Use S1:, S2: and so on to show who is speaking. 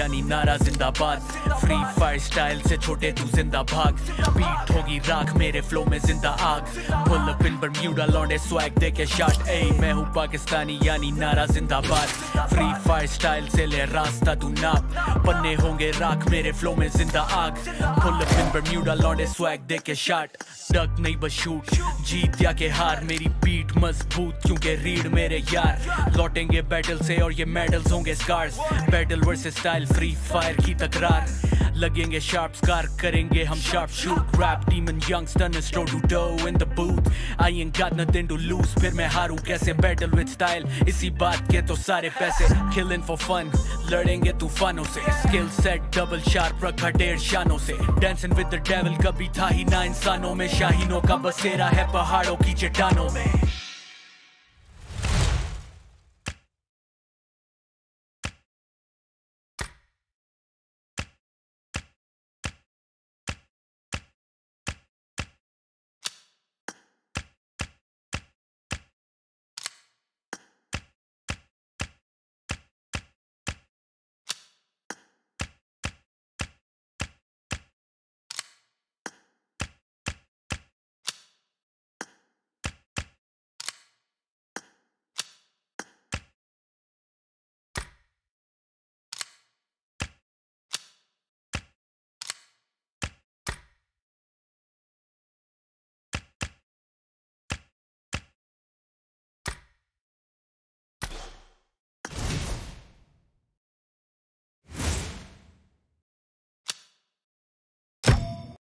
S1: यानी नारा जिंदाबाद। फ्री फायर स्टाइल से छोटे तू जिंदा भाग, बीट होगी राख मेरे फ्लो में जिंदा आग। पुल अप इन बरम्यूडा लौंडे स्वैग दे के शॉट, ए मैं हूँ पाकिस्तानी यानी नारा जिंदाबाद। फ्री फायर स्टाइल से ले रास्ता तू नाप, पन्ने होंगे राख मेरे फ्लो में जिंदा आग। पुल अप इन बरम्यूडा लौंडे स्वैग दे के शॉट, डक नहीं बस शूट, जीत या के हार मेरी बीट मजबूत क्योंकि रीड मेरे यार। लौटेंगे बैटल से और ये मेडल्स होंगे scars, battle versus style free fire की तकरार। लगेंगे शार्प स्कार करेंगे हम sharp shoot, rap demon youngster straw to do in the booth. I ain't got nothing to lose, फिर मैं हारूं कैसे बैटल विद स्टाइल, इसी बात के तो सारे पैसे। किलिंग फॉर फन लड़ेंगे तूफानों से, स्किल सेट डबल शार्प रखा ढेर शानों से। डांसिंग विद द डेविल कभी था ही ना इंसानों में, शाहीनों का बसेरा है पहाड़ों की चट्टानों में।